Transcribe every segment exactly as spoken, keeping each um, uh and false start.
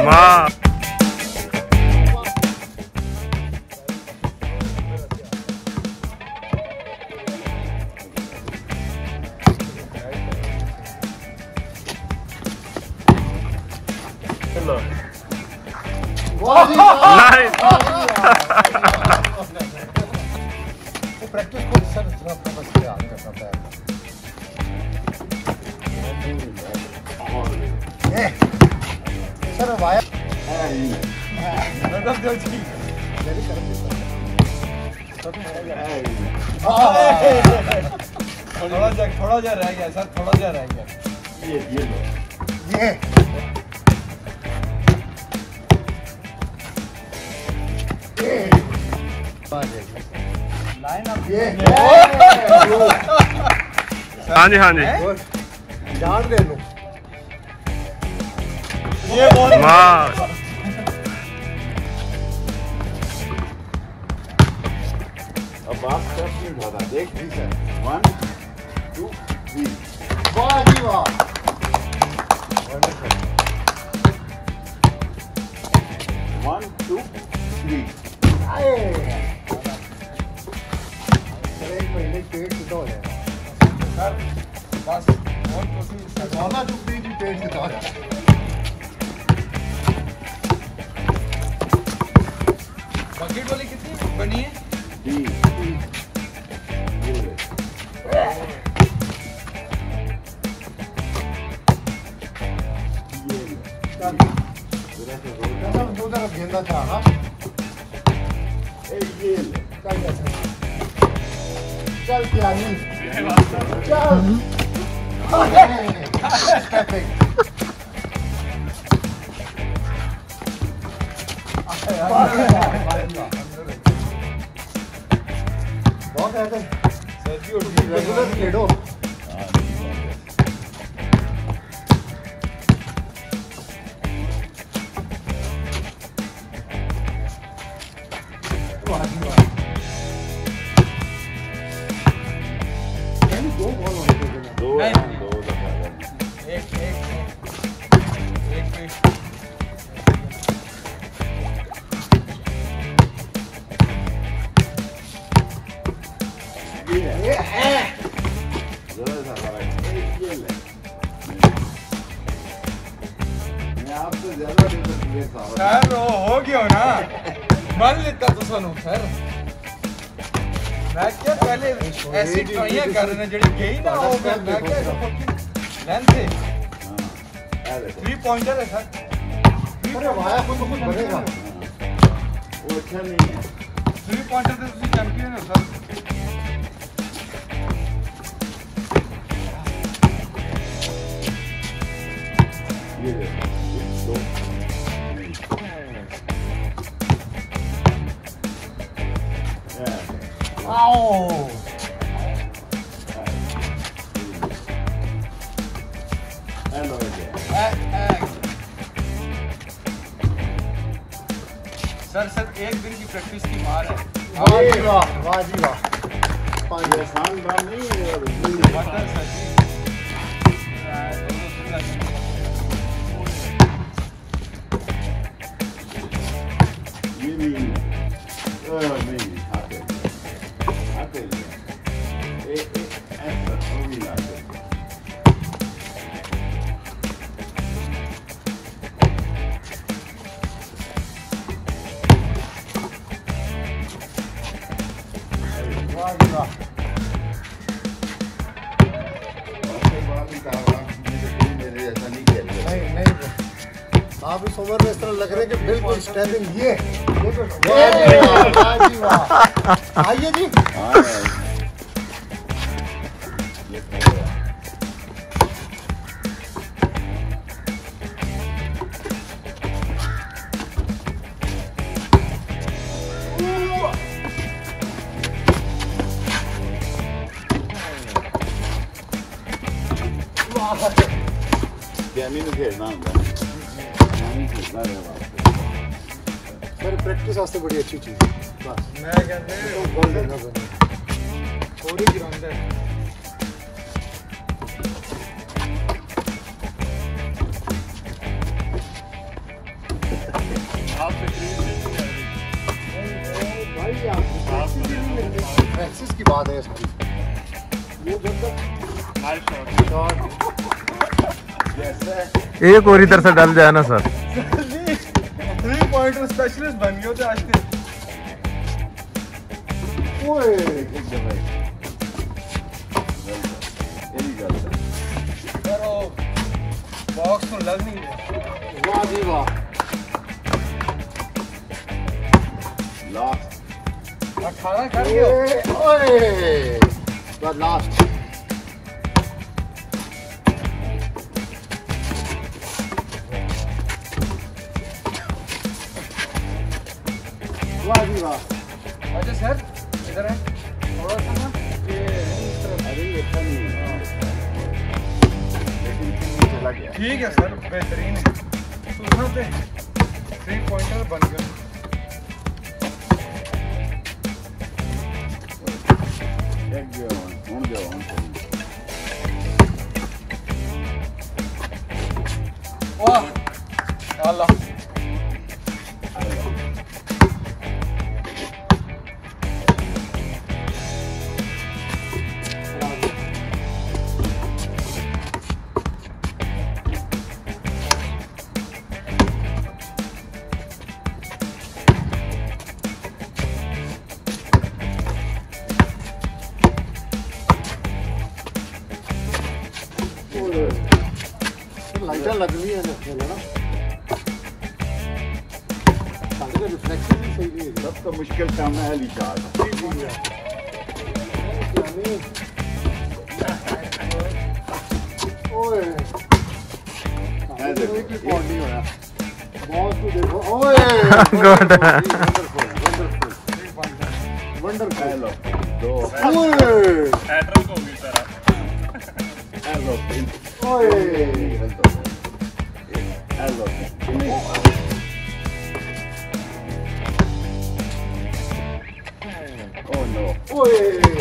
वाह प्रैक्टिस को सर इतना अपना बस के आगे करना पैर ए सर वाया मतलब जो जी मेरी कर थोड़ा जा थोड़ा जा रह गया सर थोड़ा जा रह गया ये ये लो ये लाइन अप ये हाँ जी हाँ जी जान ले लो ये वाह अब्बास स्टेप नहीं उठाता देख जी सर वन टू थ्री वाह जी वाह वन टू थ्री एक महीने पेट सीधा हो जाएगा सर बस और कोशिश ज्यादा चुप नहीं जी पेट सीधा हो जाएगा बकेट वाली कितनी बनी है डी दो तरफ गेंदा था हाँ ये चल चल कियानी चल स्टेपिंग बहुत है तो सर्जियो रेगुलर खेलो दो बॉल होने चाहिए दो दो दफा एक एक एक एक ये है जरा सा बड़ा ये ले मैं आपसे ज्यादा डिफरेंस लेता हूं सर वो हो गया ना मान लेता तो सुनो सर मैं क्या पहले ऐसी ट्राइयां कर रहे हैं जड़ी गई ना वो मैं मैं क्या लेंथ से हां थ्री पॉइंटर है सर अरे वाया कुछ कुछ बनेगा वो अच्छा नहीं है थ्री पॉइंटर से तुम चैंपियन हो सर ये दो आओ हेलो सर सर एक दिन की प्रैक्टिस की मार है वाह जी वाह वाह जी वाह पांच आसान काम नहीं है वाटर सर जी ये नहीं नहीं आते आते ए ऐसा वो भी आते वाह जी वाह नहीं नहीं आप इस उम्र में इस तरह लग रहे हैं कि बिल्कुल स्टैंडिंग ये आइए जी kiyani में खेलना होता है kiyani खेलना रहता है सर प्रैक्टिस वास्ते बड़ी अच्छी चीज है बस मैं कहते हैं गोल देना बने थोड़ी गिरांदा है बात है सारी। वो जब तक एक और इधर से डाल जाए ना सर। थ्री पॉइंटर स्पेशलिस्ट बन गए हो आज के। ओए बॉक्स तो लग नहीं रहा। वाह जी वाह। लास्ट अठारह कर गए। ओए बस लास्ट। वाह जी वाह। अच्छा सर इधर है थोड़ा सा ना ये इस तरफ। अरे ये अच्छा नहीं है लेकिन चला गया। ठीक है सर बेहतरीन है। तो यहाँ पे थ्री पॉइंटर बन गए। एक गया हूँ गया हूँ वाह अल्लाह। लाइटर लग रही है ना साढ़े का रिफ्लेक्शन भी सही नहीं है। सब तो मुश्किल काम है अली चार्ज। ओए है देखो की पॉइंट नहीं होया बॉस को देखो। ओए गुड। Wonderful wonderful. हेलो दो ओए हैट्रिक हो गई सर। हेलो तीन ओए हेलो ओह नो ओए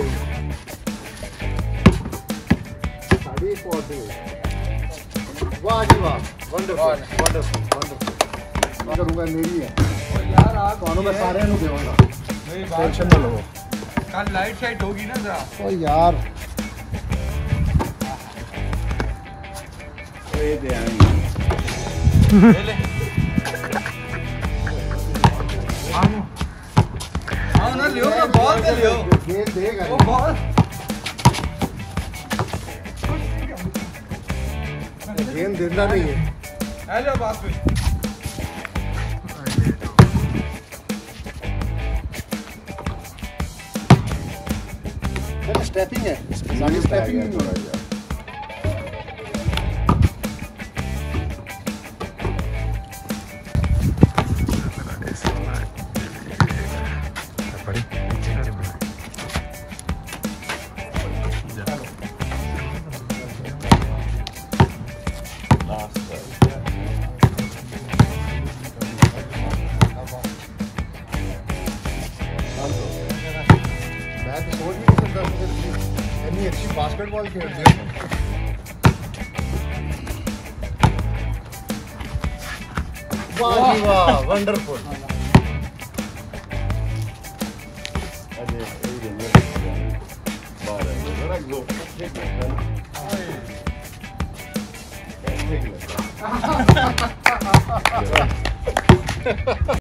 साड़ी पॉइंट। वाह जी वाह वंडरफुल वंडरफुल वंडरफुल। मैं करूँगा मेरी है यार आप तो मैं सारे नु देऊंगा। मेरी बात टेंशन ना लो। कल लाइट शाइट होगी ना जरा। ओ यार ये दे आएंगे ले ले। आओ ना लियो ना बॉल दे लियो। गेंद देगा वो बॉल गेंद देना नहीं है। हेलो बात पे स्टेपिंग है सारी स्टेपिंग नहीं हो रहा है। मैं तो सोच नहीं सकता इतनी अच्छी बास्केटबॉल खेलती है। वाह जी वाह वंडरफुल। अरे ये ये बाहर है जरा गो ठीक है ठीक है